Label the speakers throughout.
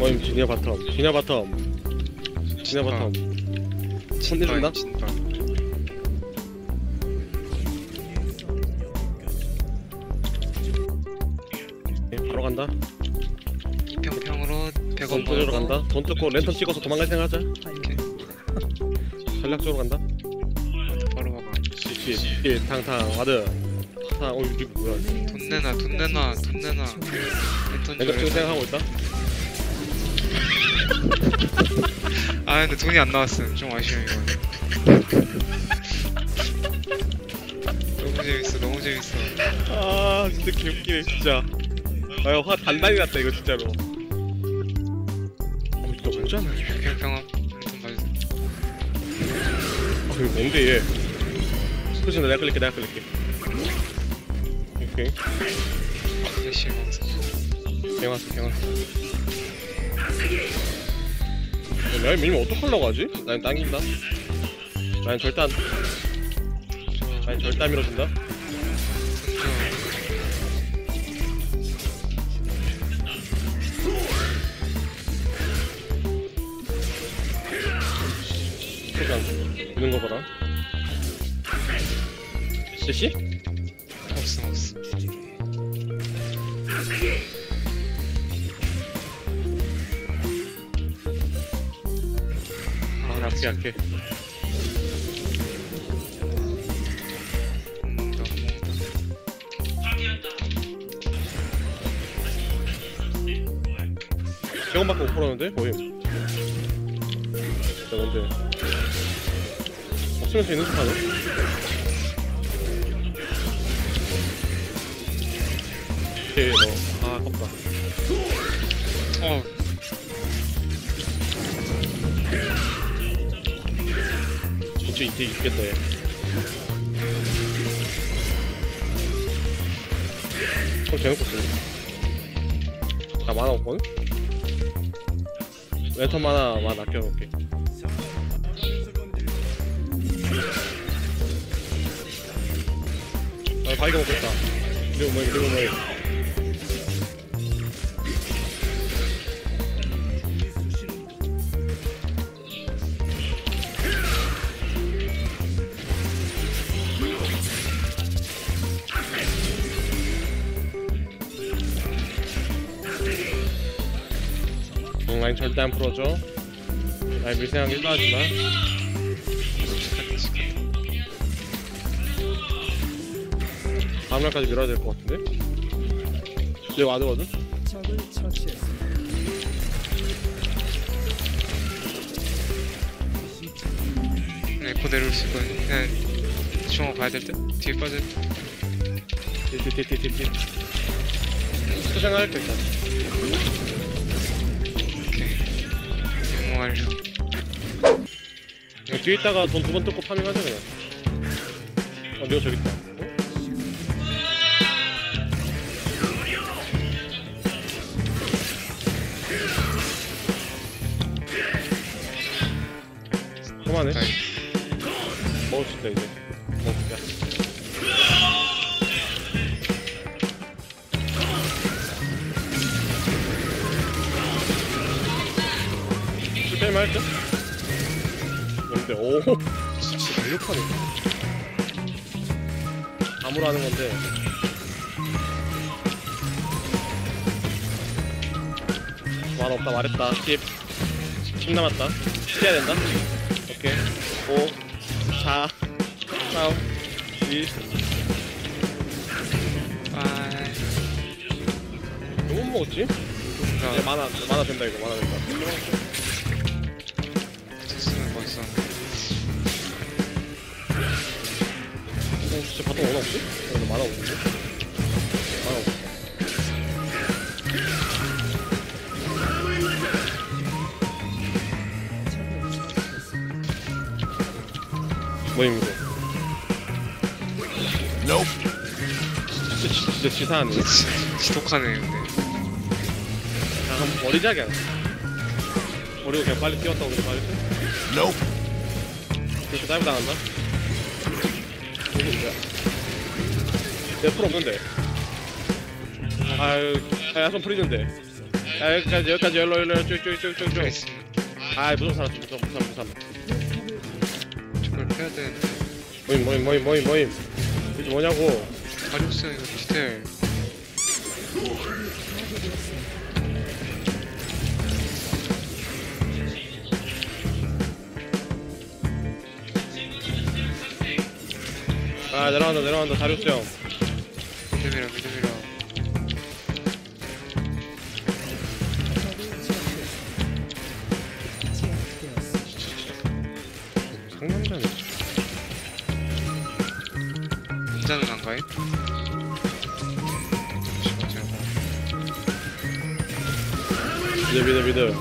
Speaker 1: 모임 지니어 바텀 지니어 바텀 지니어 바텀 손내준다?
Speaker 2: 진짜.
Speaker 1: 바로 간다.
Speaker 2: 평평으로 100원
Speaker 1: 돈 뜯으러 간다. 돈 뜯고 랜턴 찍어서 도망갈 생각하자.
Speaker 2: 오케이.
Speaker 1: 전략적으로 간다.
Speaker 2: 바로 가봐.
Speaker 1: 뒤에 탕탕 와드 탕. 이게 뭐야?
Speaker 2: 돈 내놔 돈 내놔 돈 내놔.
Speaker 1: 내가 지금 생각하고 있다.
Speaker 2: 아 근데 돈이 안 나왔음. 좀 아쉬워 이거. 너무 재밌어 너무 재밌어.
Speaker 1: 아 진짜 개웃기네 진짜. 아 화 단단히 났다 이거 진짜로. 이거 뭐잖아.
Speaker 2: 평평함. 돈 받으세요.
Speaker 1: 아 이거 뭔데 얘. 그치 내가 끌릴게 내가 끌릴게. 오케이.
Speaker 2: 열심히 먹었어.
Speaker 1: 갱왔어 갱왔어. 라인 밀면 어떡하려고 하지? 라인 당긴다. 라인 절대 안 라인 절대 안 밀어준다. 소장 미는 거 봐라. CC?
Speaker 2: 없음 없음.
Speaker 1: 아 약해 약해.
Speaker 2: 먹는다 먹는다.
Speaker 1: 100원밖에 못 벌었는데? 모임. 자 뭔데? 없으면서 있는 척 하네? 오케이 너. 아 아깝다.
Speaker 2: 어
Speaker 1: 진짜 이때 있겠다 얘. 좀 재밌고 쓰네. 나 만화 없거든? 랜턴 만화 아껴놓을게. 아 바이가 먹겠다. 그리고 뭐해 라인 절대 안 풀어줘. 라인 밀생각 1도 하지마. 다음 날까지 밀어야 될 것 같은데? 얘 와드거든?
Speaker 2: 에코 내려올 수 있거든. 그냥 중앙 봐야 될 듯? 뒤에 빠질 듯?
Speaker 1: 뒤 수생할게 일단.
Speaker 2: 오케이. 임무 완료.
Speaker 1: 뒤에 있다가 돈 2번 뜯고 파밍하자 그냥. 내가 저기 있다. 그만해. 먹을 수 있다 이제. 먹자. 실패만 할까? 뭔데? 오, 진짜 완벽하네. 암으로 하는 건데. 만 없다 말했다. 10 남았다. 피해야 된다. 오케이. 5, 4, 3, 2.
Speaker 2: 아,
Speaker 1: 너무 못 먹었지?
Speaker 2: 뭔가
Speaker 1: 이제 만화 된다 이거 만화 된다.
Speaker 2: 됐으면 멋있어.
Speaker 1: 진짜 바텀 원화 없지? 이거 만화 없는데? 만화 없어. 뭐임 이거?
Speaker 3: Nope.
Speaker 1: 진짜 치사하네.
Speaker 2: 지독하네 근데.
Speaker 1: 약간 머리작이야. 버리고 그냥 빨리 뛰었다고 그래 빨리.
Speaker 3: Nope.
Speaker 1: 이렇게 다이브 당한다. 이게 뭐야? 내 풀 없는데. 아유, 야손 프리즈인데. 야 여기까지 열로 쭉쭉쭉쭉쭉.
Speaker 2: 알겠습니다.
Speaker 1: 아 무슨 살았어 무슨
Speaker 2: 저걸 패야 되는데.
Speaker 1: 모임 이게 뭐냐고.
Speaker 2: 다리우스 이거 디테일.
Speaker 1: 아 내려간다 다리우스 형.
Speaker 2: 믿음이라.
Speaker 1: 상남자네.
Speaker 2: 인자는 안 가요?
Speaker 1: 믿어.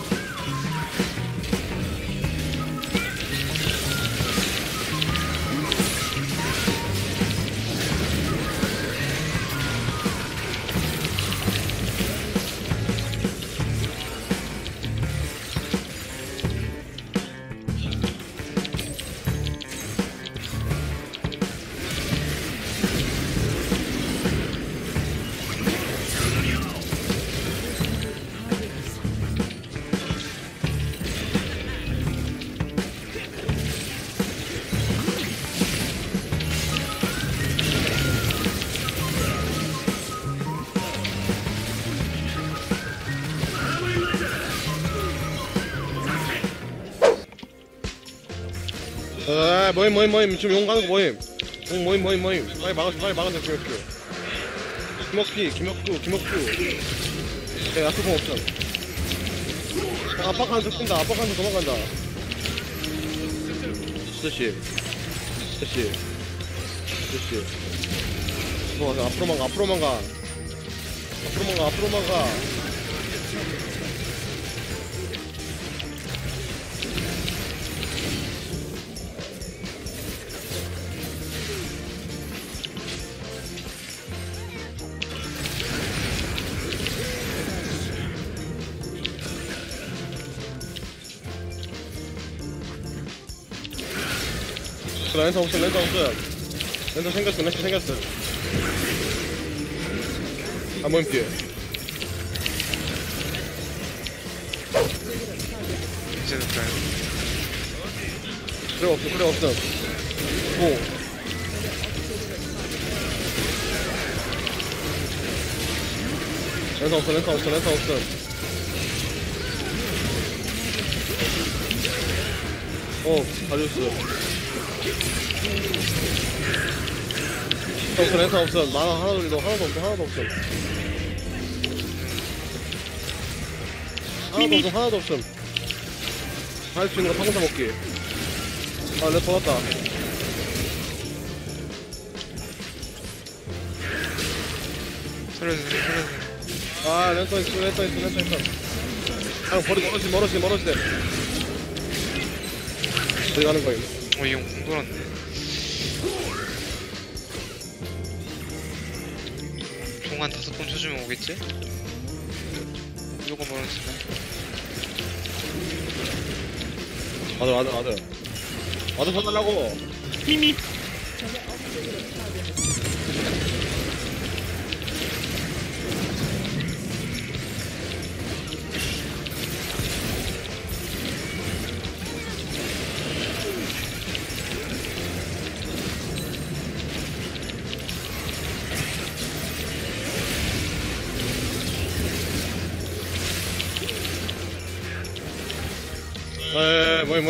Speaker 1: 아 모임 지금 용 가는 거 모임. 빨리 막아줘 김혁주. 야 야수공 없어. 압박하는 척 뛴다. 도망간다. 스시. 앞으로만 가. 랜서 없어. 랜서 생겼어. 아 모임 뒤에.
Speaker 2: 이제 될까요?
Speaker 1: 그래 없어. 오. 랜서 없어. 다리우스. 랜서 없어. 만화 하나도 없어. 하나도 없어. 할 수 있는 거 타고사 먹기. 아, 내 돌았다.
Speaker 2: 살려주세요.
Speaker 1: 아, 랜서 있어. 아, 버리고 멀어지네. 어디 가는 거임?
Speaker 2: 이 형 공 돌았네. 총 한 5번 쳐주면 오겠지? 무조건 멀어진다.
Speaker 1: 와드 사달라고. 미미. 모임.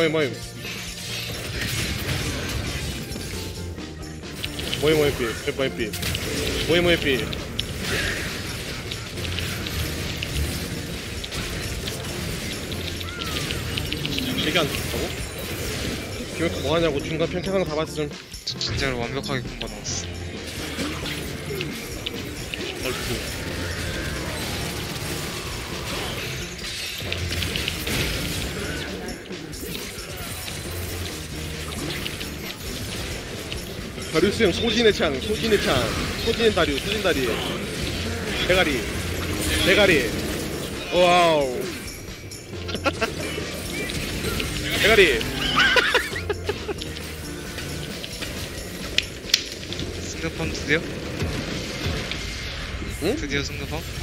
Speaker 1: 모임 피. 이게 안 좋다고? 기획 뭐하냐고. 중간 평평한 다 봤음.
Speaker 2: 진짜로 완벽하게 공부 나왔어.
Speaker 1: 다리우스 형 소진의 다리. 대가리. 와우. 대가리.
Speaker 2: 승급함 드디어?
Speaker 1: 응?
Speaker 2: 드디어 승급함?